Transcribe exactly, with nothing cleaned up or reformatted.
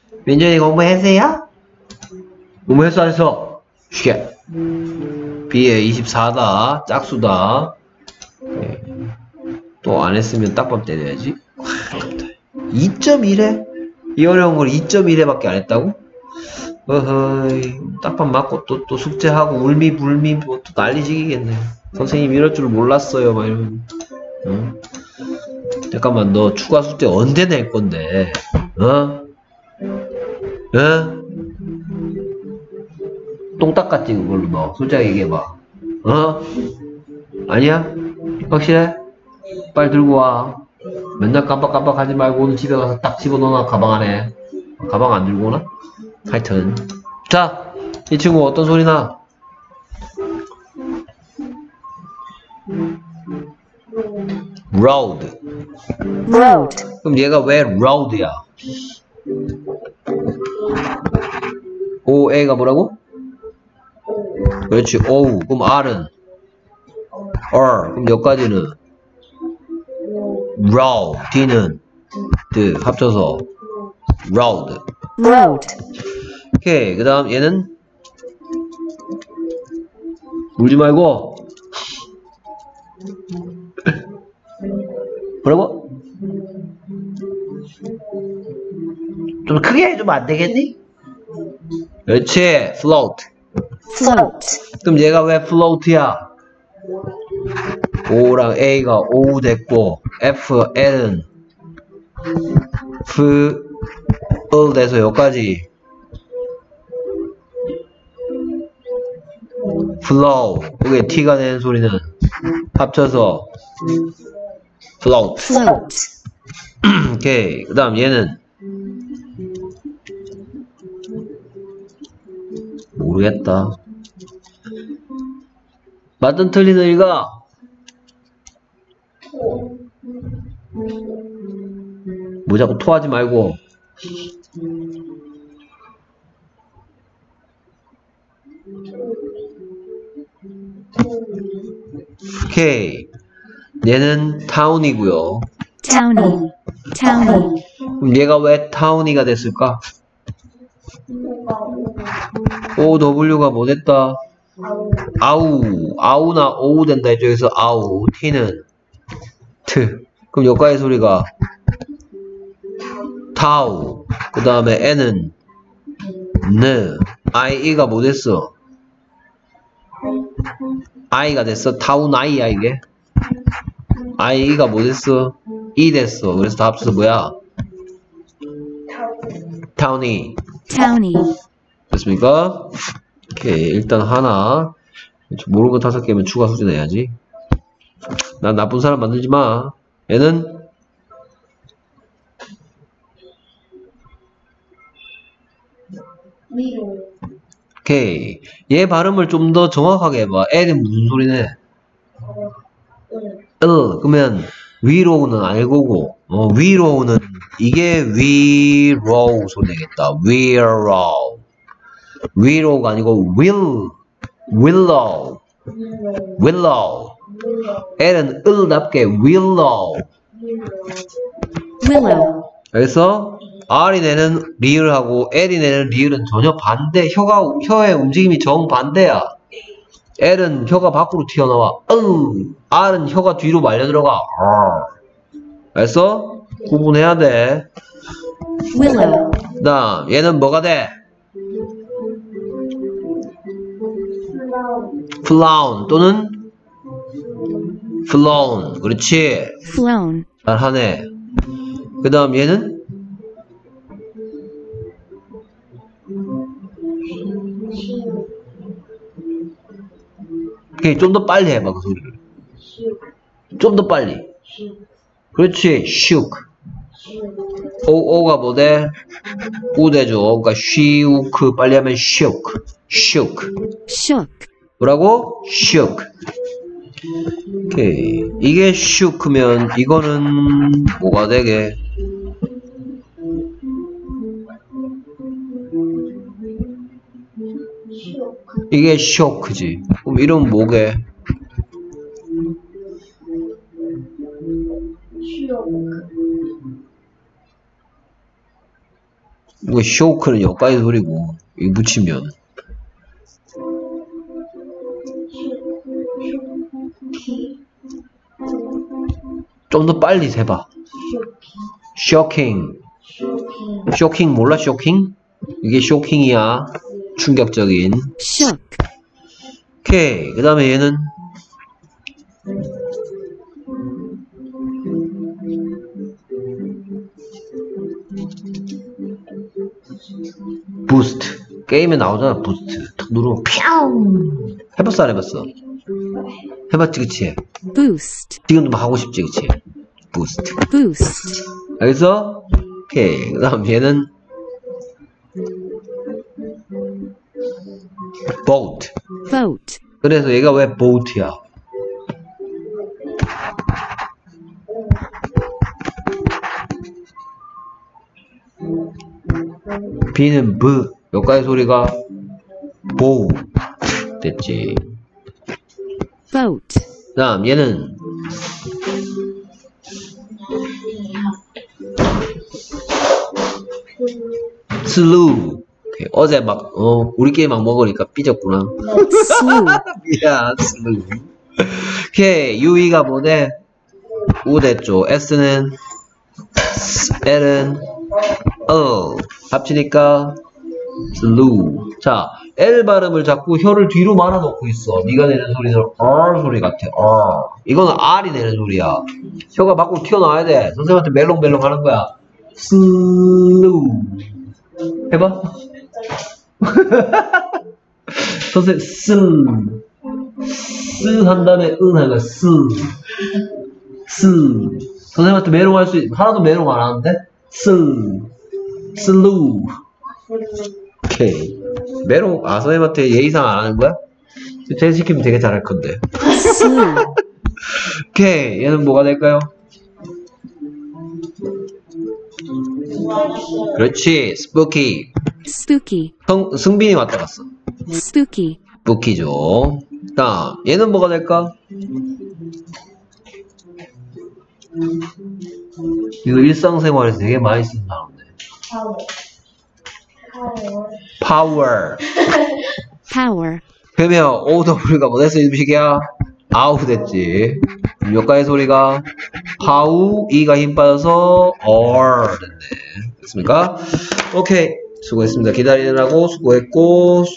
민준이 공부했어요? 공부했어 안 했어? 쉬게. B에 이십사다. 짝수다. 네. 또 안 했으면 딱밤 때려야지. 이 점 일에? 이 어려운 걸 이 점 일에 밖에 안 했다고? 어허이, 딱밤 맞고 또, 또 숙제하고 울미불미 뭐 또 난리지겠네. 선생님 이럴 줄 몰랐어요. 막 이러면. 응? 잠깐만, 너 추가 숙제 언제 낼 건데? 어? 어? 똥 닦았지, 그걸로 너. 솔직하게 얘기해봐. 어? 아니야? 확실해? 빨리 들고 와. 맨날 깜빡깜빡 하지 말고 오늘 집에 가서 딱 집어넣어놔, 가방 안에. 가방 안 들고 오나? 하여튼. 자, 이 친구 어떤 소리 나? road. road, 그럼 얘가 왜 road야? 오에가 뭐라고? 그렇지, O. 그럼 R은? R. 그럼 여기까지는? road. D는? D. 합쳐서 road. road, 오케이. 그 다음 얘는? 울지 말고. 뭐라고? 좀 크게 해주면 안 되겠니? 그렇지. float. float, 그럼 얘가 왜 float야? O랑 A가 O 됐고 F, L은 F, L 돼서 여기까지 flow. 그게 T가 내는 소리는 합쳐서 float. float, 오케이. 그 다음 얘는 모르겠다. 맞든 틀리는 일가. 뭐 자꾸 토하지 말고. 오케이. 얘는 타운이고요. towny, towny, 그럼 얘가 왜 타운이가 됐을까? 오, W가 뭐 됐다? 아우. 아우나 오우 된다. 이쪽에서 아우. T는 트. 그럼 여기까지 소리가 타우. 그 다음에 N은 느. 아이가 뭐 됐어? I가 됐어. 타운 I야 이게. I가 뭐 됐어? E 됐어. 그래서 다 합쳐서 뭐야? 타운이. towny, 됐습니까? 오케이. 일단 하나. 모르는 거 다섯 개면 추가 숙제 내야지. 난 나쁜 사람 만들지 마. 얘는 오케이. 얘 발음을 좀 더 정확하게 해봐. L은 무슨 소리네? 으. 그러면 위로우는 알고고, 어, 위로우는 이게 위로우 소리 내겠다. 위로우. 위로우가 아니고 will. willow. willow. L은 을답게 willow. willow, 그래서 R이 내는 리을하고 L이 내는 리을은 전혀 반대. 혀가 혀의 움직임이 정반대야. L은 혀가 밖으로 튀어나와. 으. R은 혀가 뒤로 말려 들어가. R. 그래서 구분해야 돼. willow, 그다음 얘는 뭐가 돼? flown 또는 flown. 그렇지. flown, 잘하네. 그 다음 얘는 오케이. 좀 더 빨리 해봐 그 소리를. 좀 더 빨리. 그렇지. shook. 오오가 뭐돼? 우대죠. 그러니까 쉬우크 빨리 하면 shook. shook. shook, 뭐라고? shook. 오케이. 이게 shook면 이거는 뭐가 되게? 이게 shock지. 그럼 이름 뭐게? 이거 쇼크는 여기까지 소리고 이거 붙이면 좀 더 빨리 세봐. 쇼킹. 쇼킹 몰라? 쇼킹? 이게 쇼킹이야. 충격적인. shook, 오케이. 그 다음에 얘는 부스트. 게임에 나오잖아. 부스트. 탁 누르면 퓨. 해봤어 안 해봤어? 해봤지 그치? boost, 지금도 막 하고 싶지 그치? 부스트. boost, 알겠어? 오케이. 그 다음 얘는 boat. vote, 그래서 얘가 왜 boat야? B는 B. 여기까지 소리가 boat 됐지. vote, 그 다음 얘는 slew. 오케이. 어제 막 어, 우리끼리 막 먹으니까 삐졌구나. slew, 미안. slew. 오케이. U가 뭐네? U 됐죠. S는 L은 어 합치니까 slew. 자, L 발음을 자꾸 혀를 뒤로 말아놓고 있어. 네가 내는 소리는 R 소리 같아. R. 이거는 R이 내는 소리야. 혀가 밖으로 튀어나와야 돼. 선생님한테 멜롱멜롱 하는 거야. slew. 해봐. 선생님, 쓰. 쓰 한 다음에 은 하는 거야. 쓰. 쓰. 선생님한테 메롱 할 수, 있, 하나도 메롱 안 하는데? 쓰. 슬루. 오케이. 메롱, 아, 선생님한테 예의상 안 하는 거야? 쟤 시키면 되게 잘할 건데. slew, 오케이. 얘는 뭐가 될까요? 그렇지. 스푸키. spooky, 성, 승빈이 왔다 갔어. spooky, 스푸키죠. 다음, 얘는 뭐가 될까? 이거 일상생활에서 되게 많이 쓰는 단어인데. 파워. power, 그러면 오더블유가 뭐 됐어? 음식이야? 아우 됐지. 여기까지 소리가 파우, 이가 힘 빠져서 얼 됐네. 됐습니까? 오케이. 수고했습니다. 기다리느라고 수고했고.